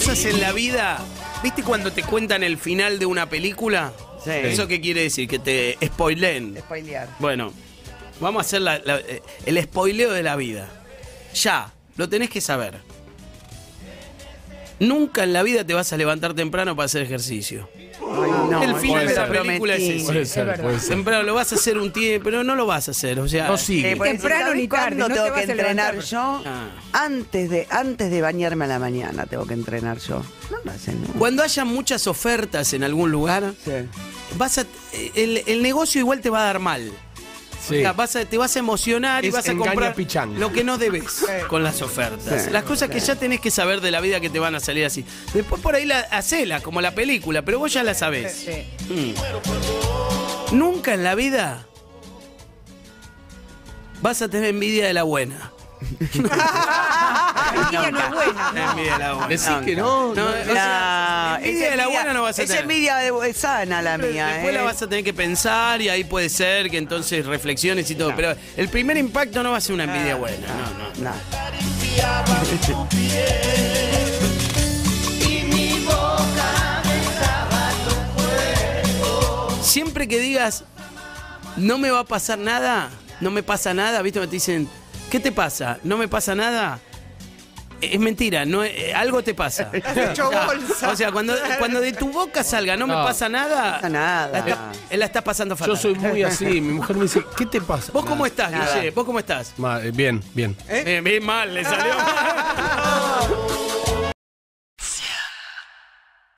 cosas en la vida, ¿viste cuando te cuentan el final de una película? Sí. ¿Eso qué quiere decir? Que te spoileen. Spoilear. Bueno, vamos a hacer el spoileo de la vida. Ya, lo tenés que saber. Nunca en la vida te vas a levantar temprano para hacer ejercicio. Ay, no, El final de la puede película es ese. Puede ser, puede ser. Temprano lo vas a hacer un tiempo, pero no lo vas a hacer. O sea, No sigue. Pues, Temprano ¿sabés ni tarde, cuándo no te tengo vas que a entrenar levantar. yo? Ah. Antes de bañarme a la mañana tengo que entrenar yo. No lo hacen nunca. cuando haya muchas ofertas en algún lugar, Sí. el negocio igual te va a dar mal. Sí. O sea, te vas a emocionar y Es vas a engaña comprar pichanga. lo que no debes con las ofertas. Sí. Las cosas que ya tenés que saber de la vida que te van a salir así. Después por ahí hacela, como la película, pero vos ya la sabés. Sí. Nunca en la vida vas a tener envidia de la buena. La envidia no es buena. Envidia de la buena. Decís que no. No, o sea, No, envidia de la buena no vas a es tener. envidia sana la mía. Después la vas a tener que pensar y ahí puede ser que entonces reflexiones y todo. Pero el primer impacto no va a ser una envidia buena. No. No. Siempre que digas, no me va a pasar nada, no me pasa nada, ¿viste? Me te dicen, ¿qué te pasa? ¿No me pasa nada? Es mentira, no, algo te pasa. hecho bolsa. O sea, cuando de tu boca salga, no me No. pasa nada, pasa nada. la estás pasando fatal. Yo soy muy así. Mi mujer me dice, ¿qué te pasa? ¿Vos cómo estás, Nada. Guille? ¿Vos cómo estás? Bien, bien. Bien mal, le salió mal.